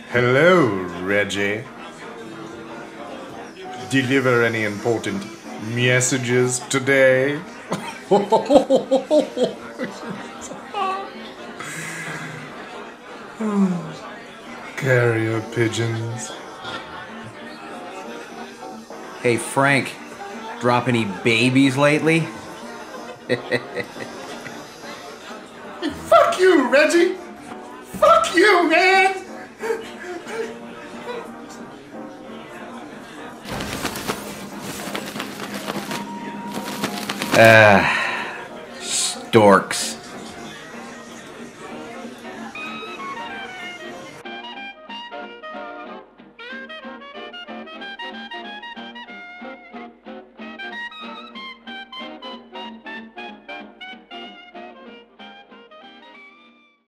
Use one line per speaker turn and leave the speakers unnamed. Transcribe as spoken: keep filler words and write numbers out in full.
Hello, Reggie. Deliver any important messages today? Carrier pigeons.
Hey, Frank, drop any babies lately?
Fuck you, Reggie! Fuck you, man!
Ah, storks.